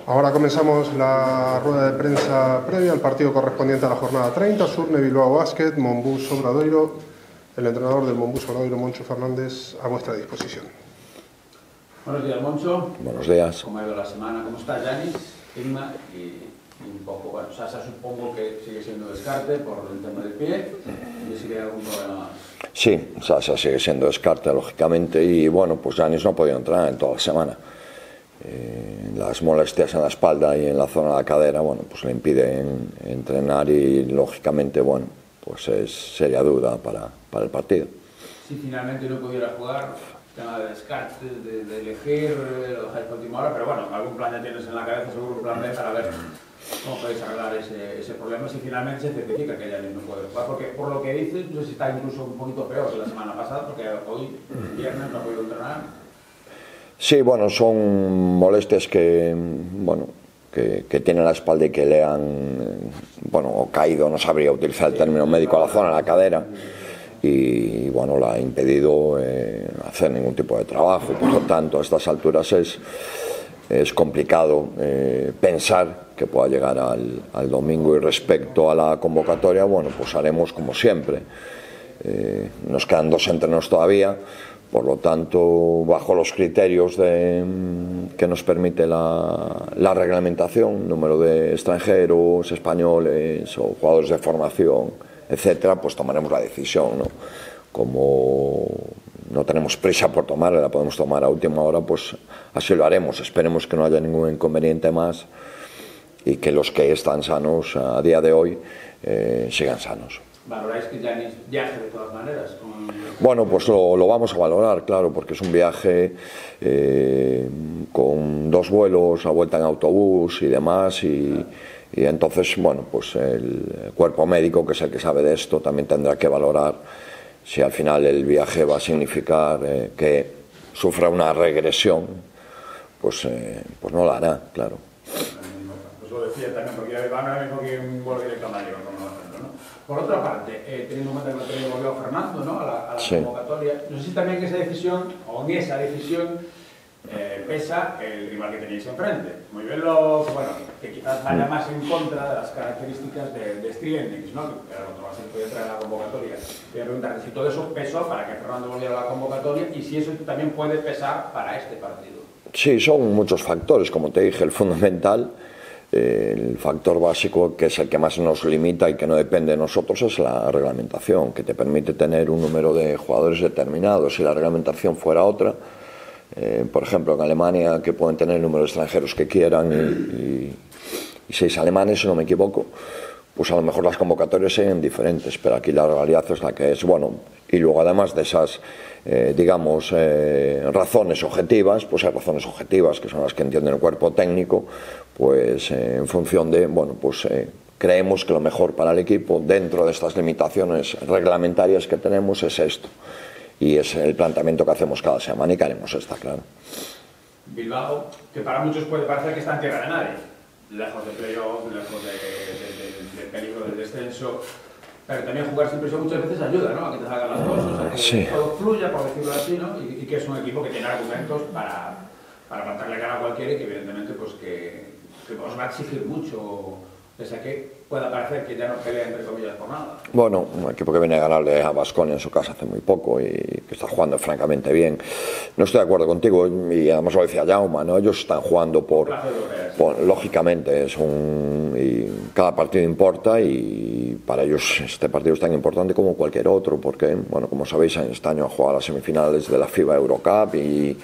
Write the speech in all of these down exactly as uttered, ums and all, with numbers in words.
Ahora comenzamos la rueda de prensa previa al partido correspondiente a la jornada treinta, Surne Bilbao Basket, Monbus Obradoiro. El entrenador del Monbus Obradoiro, Moncho Fernández, a vuestra disposición. Buenos días, Moncho. Buenos días. ¿Cómo ha ido la semana? ¿Cómo está Yanis, Inma? Y, y un poco, bueno, Sasa supongo que sigue siendo descarte por el tema del pie. ¿Y si hay algún problema más? Sí, Sasa sigue siendo descarte, lógicamente, y bueno, pues Yanis no ha podido entrenar en toda la semana. Eh, las molestias en la espalda y en la zona de la cadera, bueno, pues le impiden entrenar y lógicamente, bueno, pues es seria duda para, para el partido. Si finalmente no pudiera jugar, tema de descarte, de, de elegir, lo dejáis por última hora, pero bueno, algún plan ya tienes en la cabeza, seguro un plan B para ver cómo podéis arreglar ese, ese problema si finalmente se certifica que Yanis no puede jugar, porque por lo que dices, no sé si está incluso un poquito peor que la semana pasada, porque hoy, viernes, no ha podido entrenar. Sí, bueno, son molestias que, bueno, que, que tiene la espalda y que le han, bueno, o caído, no sabría utilizar el término médico, a la zona de la cadera, y bueno, la ha impedido eh, hacer ningún tipo de trabajo. Por lo tanto, a estas alturas es, es complicado eh, pensar que pueda llegar al, al domingo. Y respecto a la convocatoria, bueno, pues haremos como siempre. Eh, nos quedan dos entrenos todavía. Por lo tanto, bajo los criterios de, que nos permite la, la reglamentación, número de extranjeros, españoles o jugadores de formación, etcétera, pues tomaremos la decisión, ¿no? Como no tenemos prisa por tomarla, la podemos tomar a última hora, pues así lo haremos. Esperemos que no haya ningún inconveniente más y que los que están sanos a día de hoy eh, sigan sanos. ¿Valoráis que Yanis viaje de todas maneras? Con... Bueno, pues lo, lo vamos a valorar, claro, porque es un viaje eh, con dos vuelos, a vuelta en autobús y demás, y, y entonces, bueno, pues el cuerpo médico, que es el que sabe de esto, también tendrá que valorar si al final el viaje va a significar eh, que sufra una regresión, pues, eh, pues no la hará, claro. Pues lo decía también, porque van ahora mismo que un vuelo directo a Madrid, ¿no? Por otra parte, eh, teniendo en cuenta que no tenemos volvido Fernando, ¿no? a la, a la sí. convocatoria, no sé si también que esa decisión, o en esa decisión, eh, pesa el rival que tenéis enfrente. Muy bien, lo, bueno, que quizás vaya más en contra de las características de, de Striendix, ¿no? que era otro más que podía traer a la convocatoria. Voy a preguntar si todo eso pesó para que Fernando volviera a la convocatoria y si eso también puede pesar para este partido. Sí, son muchos factores, como te dije, el fundamental. El factor básico, que es el que más nos limita y que no depende de nosotros, es la reglamentación, que te permite tener un número de jugadores determinado. Si la reglamentación fuera otra, eh, por ejemplo en Alemania, que pueden tener el número de extranjeros que quieran y, y, y seis alemanes, si no me equivoco, pues a lo mejor las convocatorias serían diferentes, pero aquí la realidad es la que es. Bueno, y luego además de esas eh, digamos eh, razones objetivas, pues hay razones objetivas que son las que entiende el cuerpo técnico, pues eh, en función de, bueno, pues eh, creemos que lo mejor para el equipo dentro de estas limitaciones reglamentarias que tenemos es esto, y es el planteamiento que hacemos cada semana y que haremos esta, claro. Bilbao, que para muchos puede parecer que está en tierra de nadie, lejos de playoff, lejos de, de, de, del peligro del descenso, pero también jugar sin presión muchas veces ayuda, ¿no? A que te salgan las cosas, o sea, que sí. todo fluya, por decirlo así, ¿no? Y, y que es un equipo que tiene argumentos para, para plantarle cara a cualquiera y que evidentemente pues que, que os va a exigir mucho, pese a que pueda parecer que ya no pelea entre comillas por nada. Bueno, un equipo que viene a ganarle a Baskonia en su casa hace muy poco y que está jugando francamente bien. No estoy de acuerdo contigo, y además lo decía Jaume, ¿no? Ellos están jugando por, por lógicamente, es un, y cada partido importa, y para ellos este partido es tan importante como cualquier otro, porque, bueno, como sabéis, este año han jugado las semifinales de la FIBA Eurocup y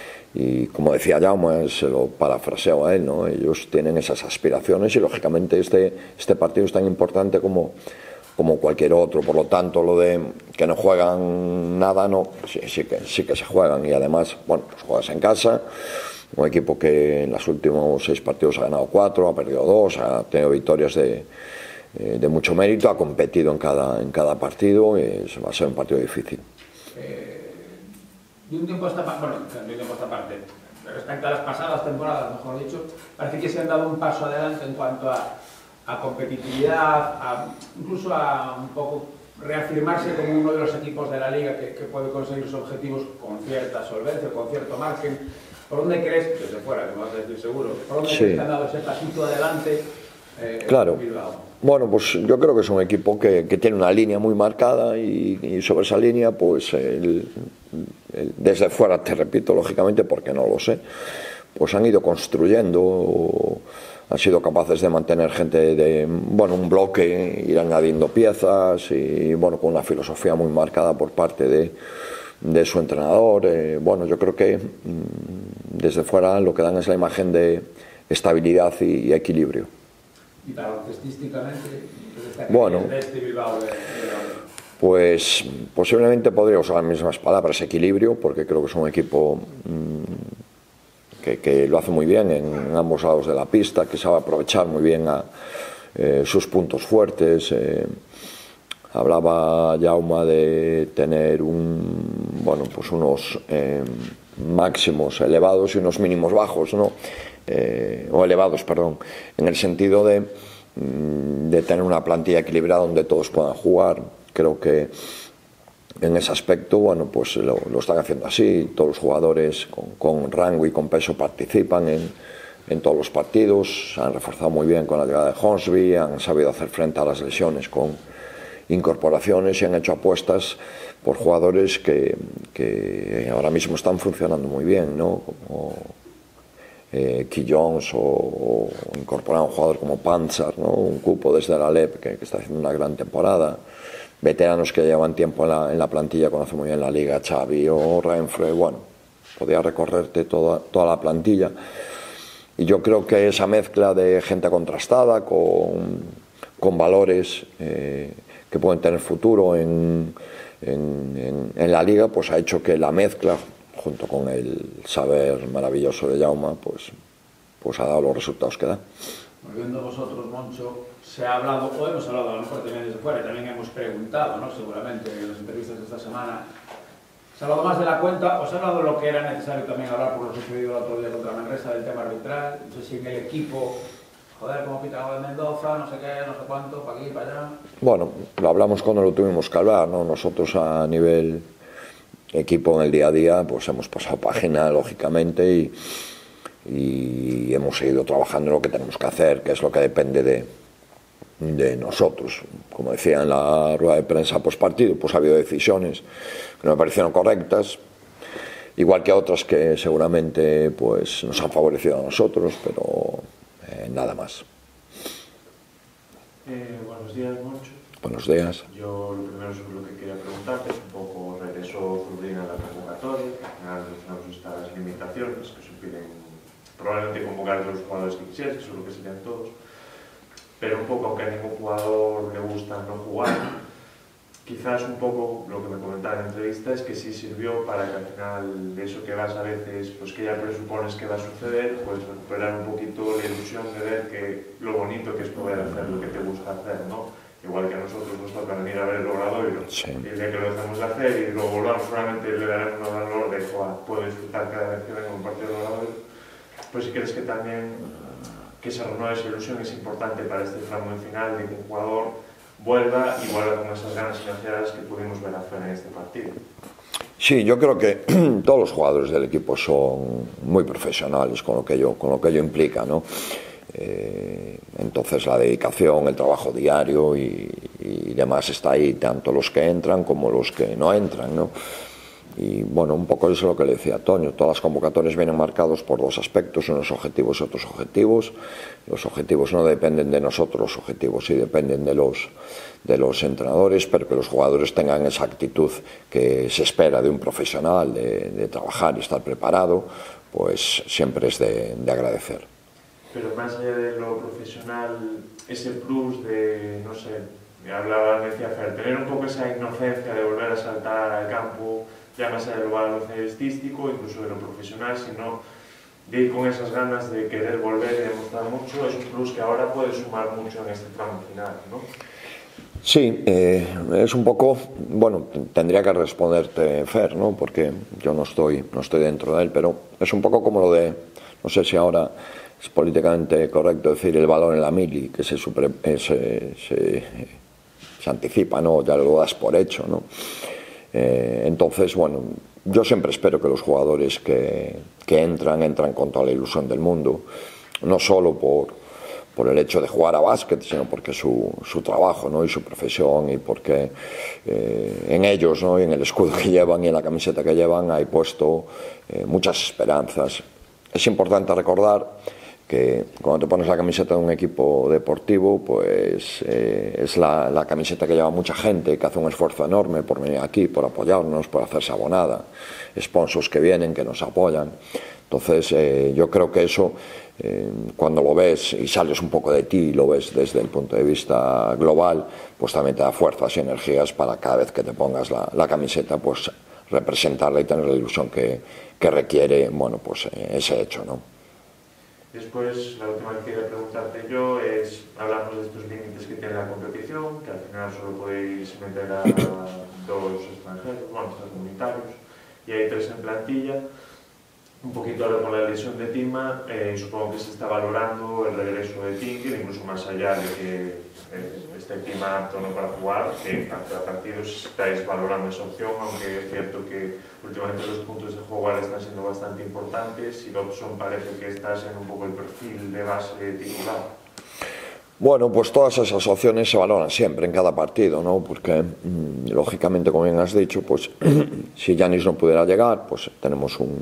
Y como decía Jaume, se lo parafraseo a él, ¿no? Ellos tienen esas aspiraciones y lógicamente este, este partido es tan importante como, como cualquier otro. Por lo tanto, lo de que no juegan nada, no, sí, sí, que, sí que se juegan. Y además, bueno, pues juegas en casa, un equipo que en los últimos seis partidos ha ganado cuatro, ha perdido dos, ha tenido victorias de, de mucho mérito, ha competido en cada, en cada partido, y va a ser un partido difícil. Eh... De un tiempo a esta parte, bueno, de un tiempo a esta parte, respecto a las pasadas temporadas, mejor dicho, parece que se han dado un paso adelante en cuanto a, a competitividad, a, incluso a un poco reafirmarse como uno de los equipos de la liga que, que puede conseguir sus objetivos con cierta solvencia, con cierto margen. ¿Por dónde crees, desde fuera, que me vas a decir seguro, por dónde Sí. crees que han dado ese pasito adelante eh, Claro. Bilbao? Bueno, pues yo creo que es un equipo que, que tiene una línea muy marcada y, y sobre esa línea, pues el, el, desde fuera, te repito, lógicamente, porque no lo sé, pues han ido construyendo, han sido capaces de mantener gente de, bueno, un bloque, ir añadiendo piezas y, bueno, con una filosofía muy marcada por parte de, de su entrenador. Eh, bueno, yo creo que mmm, desde fuera lo que dan es la imagen de estabilidad y, y equilibrio. Y baloncestísticamente, Bueno, de este Bilbao de, de pues posiblemente podría usar las mismas palabras, equilibrio, porque creo que es un equipo mmm, que, que lo hace muy bien en, en ambos lados de la pista, que sabe aprovechar muy bien a, eh, sus puntos fuertes. Eh, hablaba Jaume de tener un, bueno, pues unos eh, máximos elevados y unos mínimos bajos, ¿no? Eh, o elevados, perdón, en el sentido de, de tener una plantilla equilibrada donde todos puedan jugar. Creo que en ese aspecto, bueno, pues lo, lo están haciendo así. Todos los jugadores con, con rango y con peso participan en, en todos los partidos. Se han reforzado muy bien con la llegada de Hornsby, han sabido hacer frente a las lesiones con incorporaciones y han hecho apuestas por jugadores que, que ahora mismo están funcionando muy bien, ¿no? Como Eh, Key Jones o, o incorporar a un jugador como Panzer, ¿no? Un cupo desde la Alep que, que está haciendo una gran temporada, veteranos que llevan tiempo en la, en la plantilla, conocen muy bien la liga, Xavi o Renfre. Bueno, podía recorrerte toda, toda la plantilla y yo creo que esa mezcla de gente contrastada con, con valores eh, que pueden tener futuro en, en, en, en la liga, pues ha hecho que la mezcla junto con el saber maravilloso de Jaume, pues, pues ha dado los resultados que da. Volviendo a vosotros, Moncho, se ha hablado, o hemos hablado a lo mejor también desde fuera, también hemos preguntado, ¿no? Seguramente en las entrevistas de esta semana, se ha hablado más de la cuenta, o se ha hablado de lo que era necesario también hablar por lo sucedido el otro día contra Manresa del tema arbitral. No sé si en el equipo, joder, como pita de Mendoza, no sé qué, no sé cuánto, para aquí, para allá. Bueno, lo hablamos cuando lo tuvimos que hablar, ¿no? Nosotros a nivel equipo en el día a día pues hemos pasado página lógicamente y, y hemos seguido trabajando en lo que tenemos que hacer, que es lo que depende de, de nosotros. Como decía en la rueda de prensa post partido, pues ha habido decisiones que no me parecieron correctas, igual que otras que seguramente pues nos han favorecido a nosotros, pero eh, nada más. Eh, buenos días, Moncho. Buenos días. Yo lo primero sobre lo que quería preguntarte es un poco, regresó Zurbina a la convocatoria, que al final mencionamos estas limitaciones que se piden probablemente convocar a todos los jugadores que quisieras, que son lo que serían todos, pero un poco, aunque a ningún jugador le gusta no jugar, quizás un poco lo que me comentaba en la entrevista es que sí sirvió para que al final de eso que vas a veces, pues que ya presupones que va a suceder, pues recuperar un poquito la ilusión de ver que lo bonito que es poder hacer lo que te gusta hacer, ¿no? Igual que a nosotros nos toca venir a ver el Obradoiro, sí. Y el día que lo dejamos de hacer y luego volvamos, solamente le daremos un valor de joder, puedo disfrutar cada vez que venga un partido del Obradoiro. Pues si crees que también que se renueve esa ilusión es importante para este tramo final de que un jugador vuelva y vuelva con esas ganas financieras que pudimos ver afuera en este partido. Sí, yo creo que todos los jugadores del equipo son muy profesionales con lo que ello, con lo que ello implica, ¿no? Eh, entonces la dedicación, el trabajo diario y, y demás está ahí, tanto los que entran como los que no entran, ¿no? Y bueno, un poco eso es lo que le decía Toño, todas las convocatorias vienen marcados por dos aspectos, unos objetivos y otros objetivos. Los objetivos no dependen de nosotros, los objetivos sí dependen de los, de los entrenadores, pero que los jugadores tengan esa actitud que se espera de un profesional, de, de trabajar y estar preparado, pues siempre es de, de agradecer. Pero más allá de lo profesional, ese plus de, no sé, me hablaba, me decía Fer, tener un poco esa inocencia de volver a saltar al campo, ya más allá de lo baloncestístico, incluso de lo profesional, sino de ir con esas ganas de querer volver y demostrar mucho, es un plus que ahora puede sumar mucho en este tramo final, ¿no? Sí, eh, es un poco, bueno, tendría que responderte Fer, ¿no? Porque yo no estoy, no estoy dentro de él, pero es un poco como lo de, no sé si ahora es políticamente correcto decir el valor en la mili, que se, supre, eh, se, se, se anticipa, ¿no? Ya lo das por hecho, ¿no? Eh, entonces, bueno, yo siempre espero que los jugadores que, que entran, entran con toda la ilusión del mundo, no solo por, por el hecho de jugar a básquet, sino porque su, su trabajo, ¿no? Y su profesión, y porque eh, en ellos, ¿no? Y en el escudo que llevan y en la camiseta que llevan hay puesto eh, muchas esperanzas. Es importante recordar que cuando te pones la camiseta de un equipo deportivo, pues eh, es la, la camiseta que lleva mucha gente, que hace un esfuerzo enorme por venir aquí, por apoyarnos, por hacerse abonada, sponsors que vienen, que nos apoyan. Entonces eh, yo creo que eso, eh, cuando lo ves y sales un poco de ti y lo ves desde el punto de vista global, pues también te da fuerzas y energías para cada vez que te pongas la, la camiseta, pues representarla y tener la ilusión que, que requiere, bueno, pues eh, ese hecho, ¿no? Después, la última que quería preguntarte yo es, hablamos de estos límites que tiene la competición, que al final solo podéis meter a dos extranjeros, bueno, extracomunitarios, y hay tres en plantilla. Un poquito ahora con la lesión de Tima, eh, supongo que se está valorando el regreso de Tinker, incluso más allá de que eh, esté Tima apto no para jugar, que a partidos estáis valorando esa opción, aunque es cierto que últimamente los puntos de juego ahora están siendo bastante importantes y Dobson parece que estás en un poco el perfil de base titular. Bueno, pues todas esas opciones se valoran siempre en cada partido, ¿no? Porque mmm, lógicamente, como bien has dicho, pues si Giannis no pudiera llegar, pues tenemos un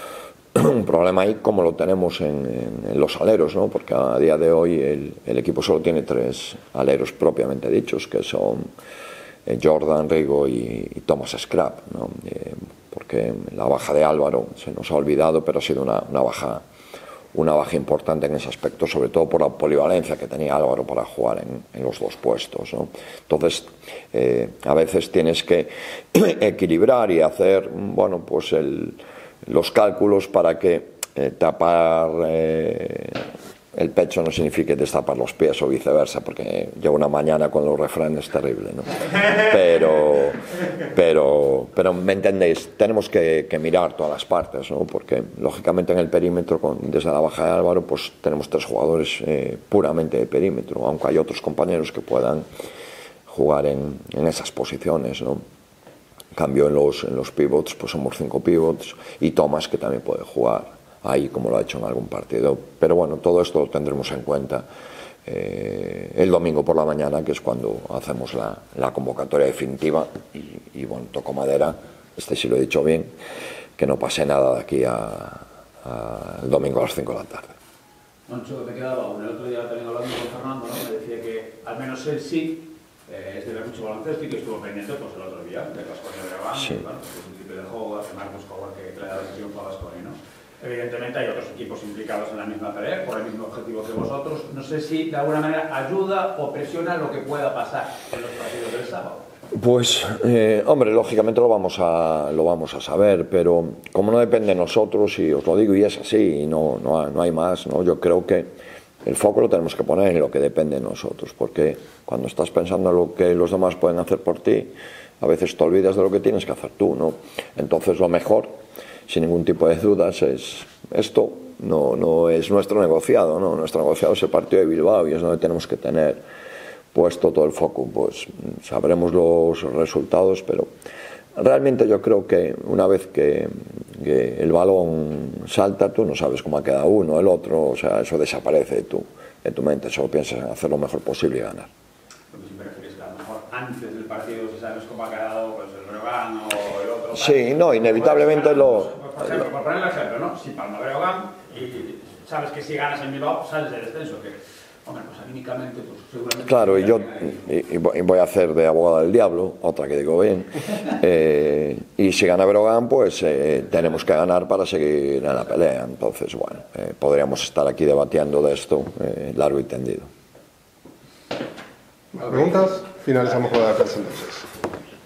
un problema ahí como lo tenemos en, en, en los aleros, ¿no? Porque a día de hoy el, el equipo solo tiene tres aleros propiamente dichos, que son eh, Jordan, Rigo y, y Thomas Scrap, ¿no? Eh, porque la baja de Álvaro se nos ha olvidado, pero ha sido una, una baja una baja importante en ese aspecto, sobre todo por la polivalencia que tenía Álvaro para jugar en, en los dos puestos, ¿no? Entonces eh, a veces tienes que equilibrar y hacer, bueno, pues el los cálculos para que eh, tapar eh, el pecho no signifique destapar los pies o viceversa, porque llevo una mañana con los refranes terrible, ¿no? Pero, pero, pero me entendéis, tenemos que, que mirar todas las partes, ¿no? Porque lógicamente en el perímetro, con, desde la baja de Álvaro, pues tenemos tres jugadores eh, puramente de perímetro, aunque hay otros compañeros que puedan jugar en, en esas posiciones, ¿no? En cambio, en los, en los pivots, pues somos cinco pivots, y Thomas, que también puede jugar ahí, como lo ha hecho en algún partido. Pero bueno, todo esto lo tendremos en cuenta eh, el domingo por la mañana, que es cuando hacemos la, la convocatoria definitiva. Y, y bueno, toco madera, este sí lo he dicho bien, que no pase nada de aquí a, a el domingo a las cinco de la tarde. Moncho, que me quedaba aún el otro día también hablando con Fernando, ¿no? Me decía que al menos él sí Eh, es de ver mucho baloncesto y que estuvo pendiente pues, el otro día de Baskonia de Breogán, sí. Bueno, pues, un tipo de juego, hace Marcos Coward que le da la decisión para Baskonia, ¿no? Evidentemente hay otros equipos implicados en la misma pelea, por el mismo objetivo que vosotros. No sé si de alguna manera ayuda o presiona lo que pueda pasar en los partidos del sábado. Pues, eh, hombre, lógicamente lo vamos, a, lo vamos a saber, pero como no depende de nosotros, y os lo digo y es así, y no, no, no hay más, ¿no? Yo creo que el foco lo tenemos que poner en lo que depende de nosotros, porque cuando estás pensando en lo que los demás pueden hacer por ti, a veces te olvidas de lo que tienes que hacer tú, ¿no? Entonces lo mejor, sin ningún tipo de dudas, es esto, no, no es nuestro negociado, ¿no? Nuestro negociado es el partido de Bilbao y es donde tenemos que tener puesto todo el foco. Pues sabremos los resultados, pero realmente yo creo que una vez que, que el balón salta, tú no sabes cómo ha quedado uno, el otro, o sea, eso desaparece de tu, de tu mente, solo piensas en hacer lo mejor posible y ganar. Pero si prefieres que a lo mejor antes del partido, si sabes cómo ha quedado pues, el Breogán o el otro... Sí, no, inevitablemente lo... Por ejemplo, por poner el ejemplo, ¿no? Si Palma Breogán y sabes que si ganas en Bilbao sales del descenso, que... Hombre, pues anímicamente, pues seguramente... Claro, y yo y, y voy a hacer de abogado del diablo, otra que digo bien, eh, y si gana Breogán, pues eh, tenemos que ganar para seguir en la pelea. Entonces, bueno, eh, podríamos estar aquí debatiendo de esto eh, largo y tendido. ¿Preguntas? Finalizamos con la defensa entonces.